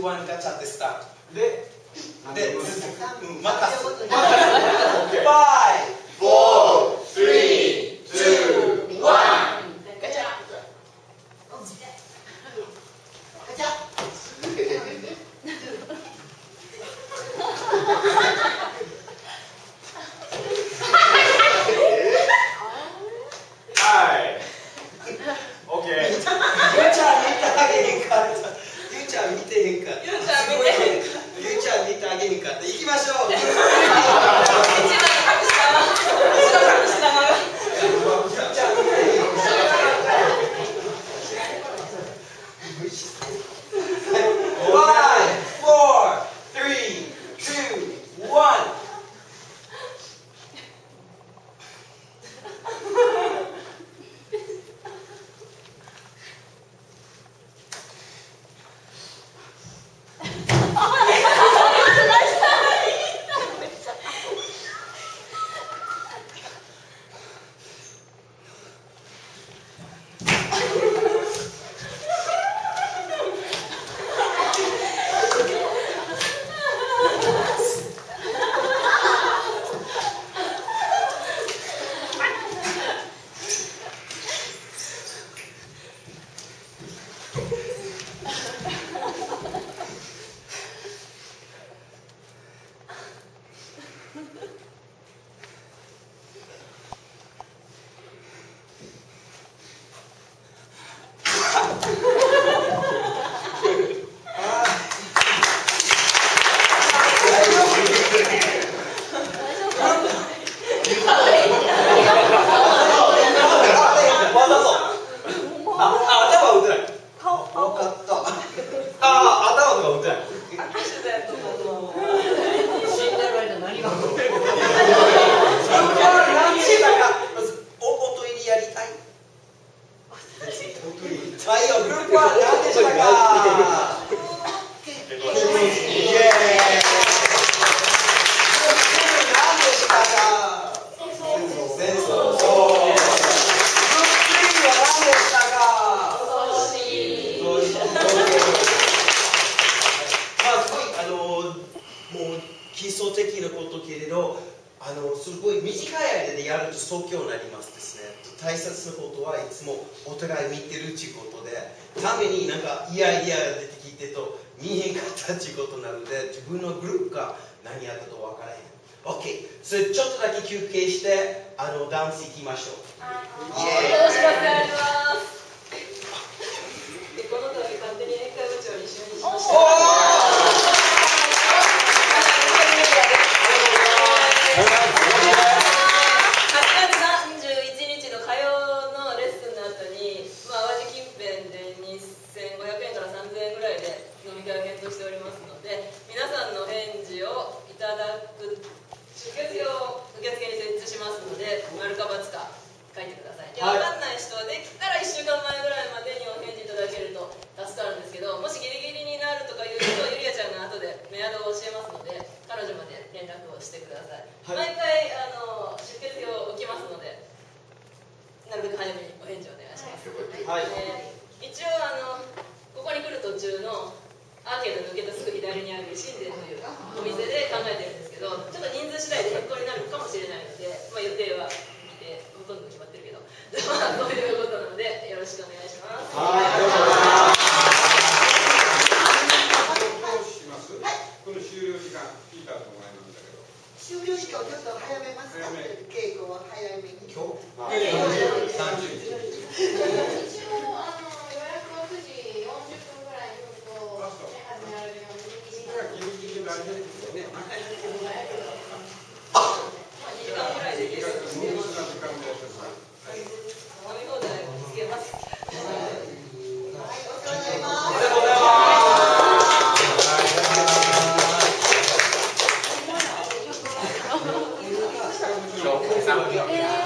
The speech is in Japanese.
1ガチャでスタートでまた5 4 3 2 1ガチャ行きましょう。基礎的なことけれど、すごい短い間でやると即興になりますですね。大切なことはいつもお互い見てるっていうことで、ためになんかいいアイディアが出てきてと見えへんかったっていうことなので、自分のグループが何やったと分からへん。OK、それちょっとだけ休憩してダンス行きましょう。 よろしくお願いします。でこの度勝手に演歌部長に就任しました。分かんない人はできたら1週間前ぐらいまでにお返事いただけると助かるんですけど、もしギリギリになるとかいう人はゆりあちゃんが後でメアドを教えますので、彼女まで連絡をしてください。毎回出血表を置きますので、なるべく早めにお返事をお願いします。一応ここに来る途中のアーケード抜けたすぐ左にある新田というお店で考えてるんですけど、ちょっと人数次第で変更になるかもしれないので、予定はほとんど決まってるけど、そういうことなのでよろしくお願いします。 どうします？この終了時間聞いたと思いますけど。 終了時間をちょっと早めますか？稽古は早めに。 今日 30日。 一応予約は9時40分ぐらいに始められるように。 ギリギリ大丈夫ですよね。 2時間ぐらいでいける。 今日